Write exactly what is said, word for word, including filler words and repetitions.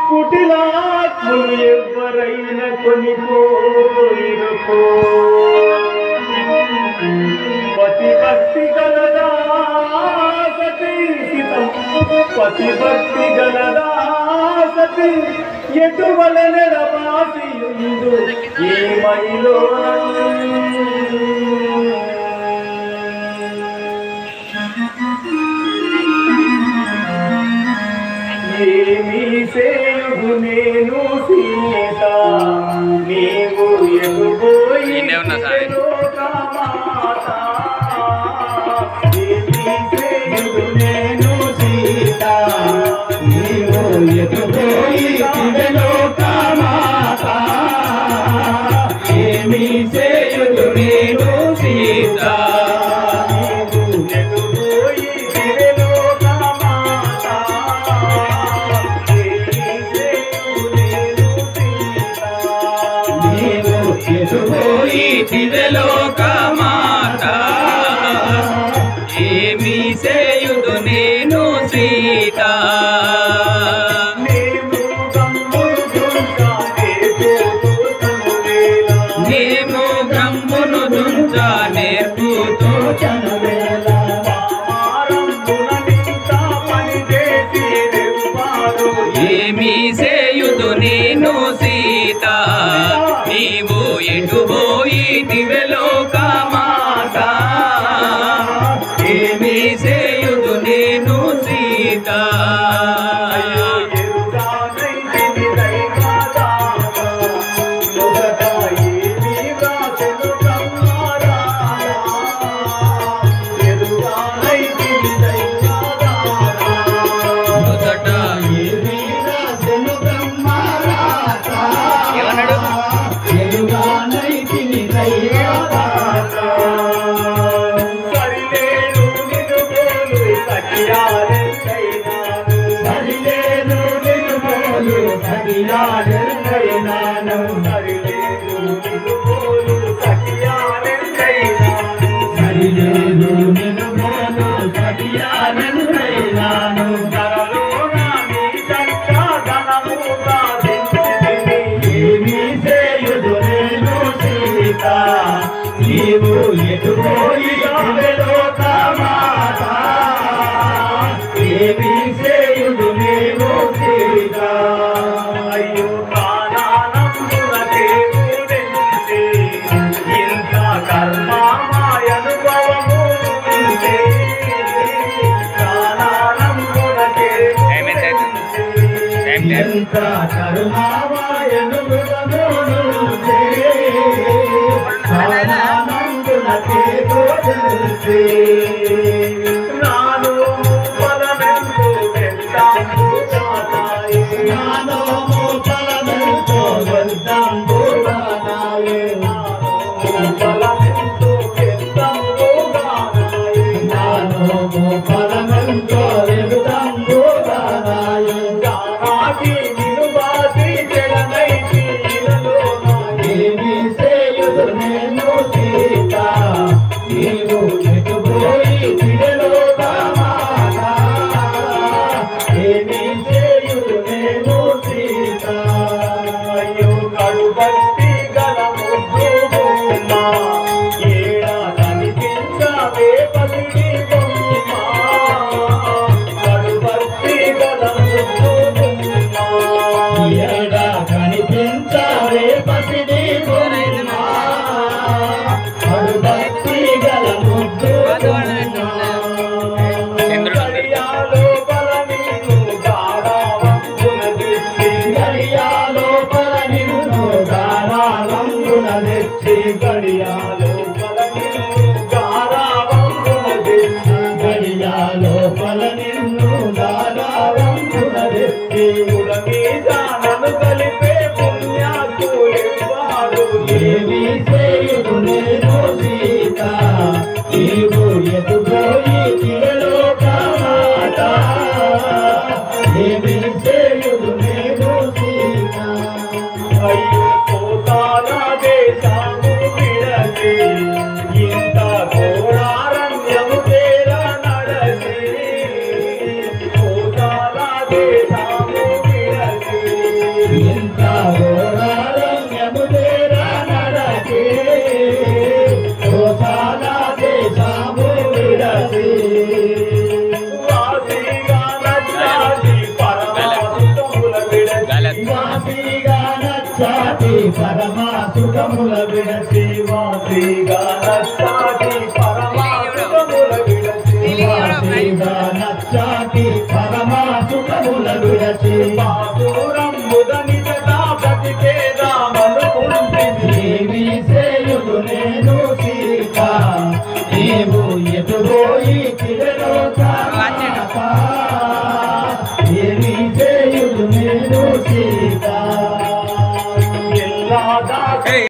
కుటిలాత్ములు ఎవరైనా కొనిపోయినకో పతిభక్తి గలదా సతీ సీతం పతిభక్తి గలదా సతీ ఎటువల నెడబాసి ఉందు ఏమైలో ఏమి సేయుడు నేను సీత నీవు ఎటుపోయి లోకమాత ఏమి సేయుడు నేను సీత నీవు ఎటుపోయి లోకమాత ఏమి సేయుడు నేను సీత లోకమాత ఏమి సేయుదు నేను సీత మేము బ్రహ్మను దుంచ నేర్పుతూ ఏమి సేయుదు నేను సీత నీవు ఎటుపోయి లోకమాత ఏమి సేయుదు నేను సీత నీవు ఎటుపోయి లోకమాత ఏమి సేయుడు నేను సీత అయ్యో ప్రాణానందునకే గురించి ఇంత కర్మమాయ అనుభవము ఉంటే ప్రాణానందునకే ఇంత కర్మమాయ అనుభవము ఉంటే నాను బలమెంతో వెంటాంబు చాతాయి నాను బలమెంతో వెంటాంబు చాతాయి బలమెంతో వెంటాంబు చాతాయి నాను బలమెంతో వెంటాంబు చాతాయి జానాకి నిలుబాసి జడనైతి ఇలలో ఏమి సేయుదు నేను సీత నీవు ఎటుపోయి లోకమాత ఏమి సేయుడు నేను సీత అయ్యో కడుబట్టి గల ముద్దుబొమ్మ ఏడా కనిపించవే పసిడి బొమ్మ కడుబట్టి గల ముద్దుబొమ్మ ఏడా కనిపించవే పసిడి బొమ్మ కడుబట్టి గల ముద్దు గడియాలో బల నిన్ను గారావంగున తెచ్చి గడియాలో బల నిన్ను గారావంగున తెచ్చి గడియాలో బల నిన్ను గారావంగున తెచ్చి గడియాలో బల నిన్ను గారావంగున తెచ్చి ఉడమీజానను కలిపే పుణ్యాకులెవ్వారు ఏమి సేయుడు నేను సీత నీవు ఎటుపోయి లోకమాత ఏమి సేయుడు నేను సీత అయ్యో పోతాల దేశము విడచి ఇంత ఘోరారణ్యము తేర నడచి పోతాల దేశము విడచి సుఖముల విడచి వాసిగా నచ్చాటి పరమా సుఖముల విడచి వాసిగా నచ్చాటి పరమా సుఖముల విడచి పాసురం ముదని జటా బ్రతికేదామనుకుంటుంది ఏమి సేయుదు నేను సీత నీవు